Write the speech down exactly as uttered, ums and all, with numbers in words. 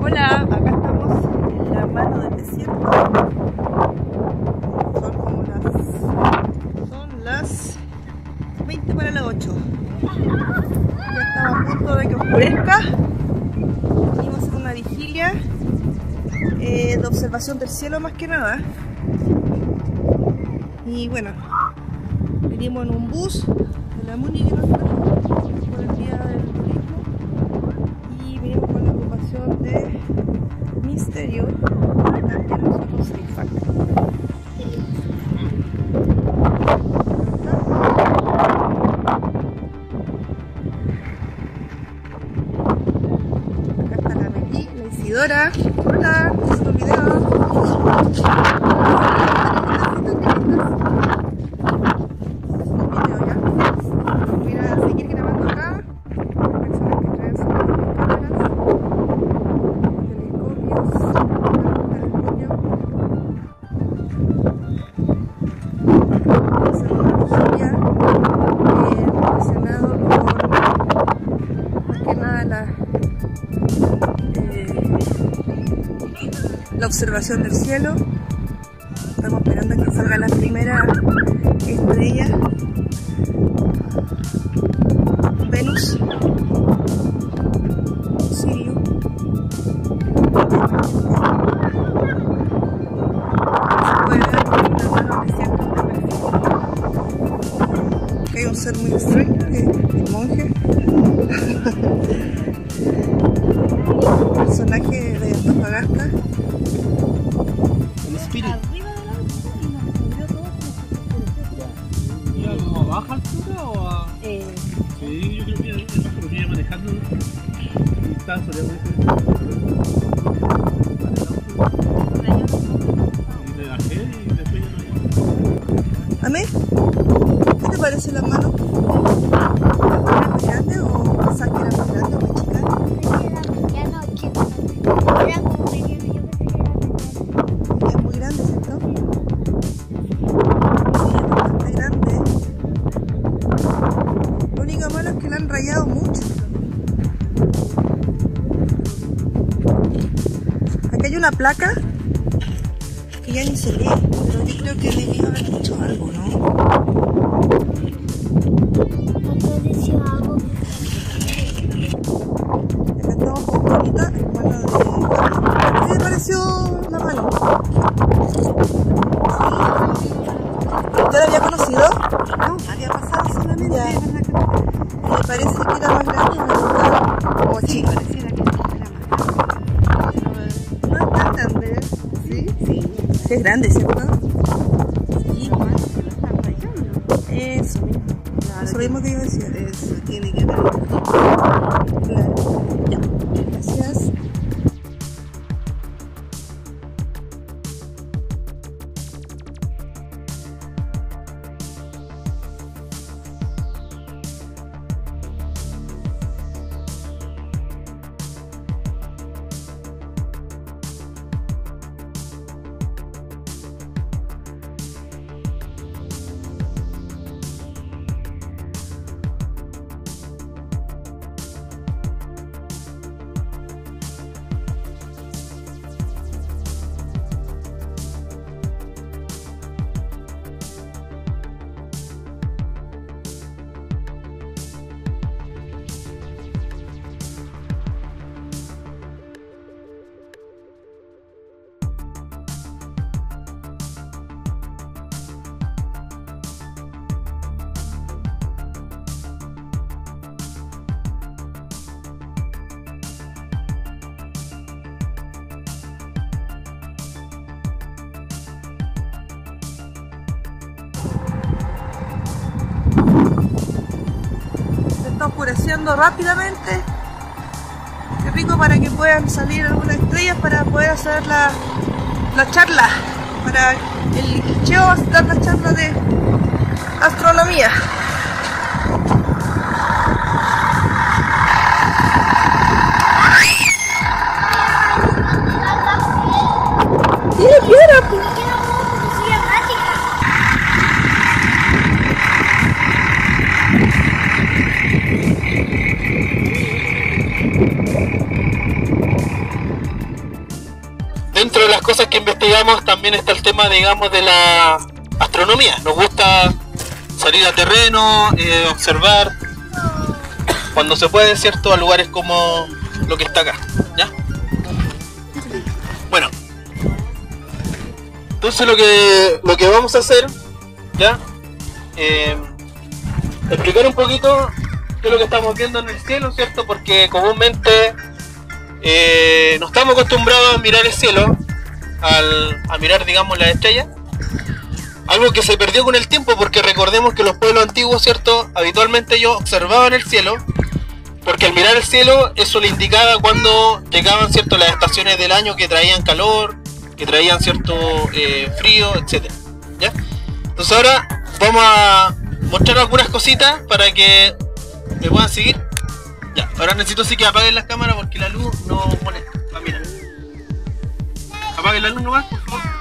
Hola, acá estamos en la mano del desierto. Son como las, son las veinte para las ocho. Ya estamos a punto de que oscurezca. Venimos a hacer una vigilia eh, de observación del cielo más que nada. Y bueno, venimos en un bus de la MUNI que nos trajo por el día del turismo. Y venimos con la ocupación de Misterio, también nosotros Safe Factory. Acá está la Meli, la Isidora. Hola, ¿te hizo un video? La observación del cielo. Estamos esperando a que salga la primera estrella, Venus, Sirio. Se puede ver la mano desierto de perfil. Aquí hay un ser muy extraño, que es el monje. Personaje de Antofagasta. ¿Iba como a baja altura o a...? Eh... Sí, yo creo que iba baja porque iba manejando y estaba soleando eso. Y me bajé y después ya no. ¿A mí? ¿Qué te parece la mano? ¿Era muy grande o pensás que era más grande o más chica? Era muy chica. Era como mediana, yo pensé que era mediana. Es muy grande, ¿cierto? Sí, es bastante grande. Lo único malo es que la han rayado mucho. Acá hay una placa que ya ni se lee, pero yo creo que debió haber dicho algo, ¿no? ¿No decía algo? Acá estamos con Juanita, hermana de... ¿Qué te pareció la mano? ¿Ya la había conocido? No, había pasado solamente. Ya. ¿Verdad que no? ¿Le parece que era más grande o más chica? ¿O Sí, chica? pareciera que era más grande. No es tan grande, ¿sí? Sí, Sí es grande, ¿cierto? sí, igual se lo están rayando. Eso mismo. Claro, Eso mismo que yo decía. Eso tiene que ver. Claro. Ya. Gracias. Se está oscureciendo rápidamente. Qué rico para que puedan salir algunas estrellas para poder hacer la, la charla. Para el Cheo va a dar la charla de astronomía. ¡Mira, piedra! ¿Por qué no podemos decir mágica? cosas que investigamos también está el tema, digamos, de la astronomía. Nos gusta salir a terreno, eh, observar, cuando se puede, ¿cierto?, a lugares como lo que está acá, ¿ya? Bueno, entonces lo que, lo que vamos a hacer, ¿ya? Eh, explicar un poquito qué es lo que estamos viendo en el cielo, ¿cierto? Porque comúnmente eh, no estamos acostumbrados a mirar el cielo, al, a mirar, digamos, las estrellas. Algo que se perdió con el tiempo, porque recordemos que los pueblos antiguos, ¿cierto?, habitualmente ellos observaban el cielo, porque al mirar el cielo eso le indicaba cuando llegaban, ¿cierto?, las estaciones del año que traían calor, que traían cierto eh, frío, etcétera, ¿ya? Entonces ahora vamos a mostrar algunas cositas para que me puedan seguir. Ya, ahora necesito sí que apaguen las cámaras porque la luz no molesta. Ah, mira. Apaguen la luz nomás, por favor.